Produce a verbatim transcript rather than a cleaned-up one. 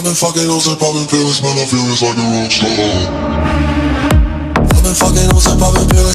I've been fucking hoes and popping pills, man, I feel it's like a rock star.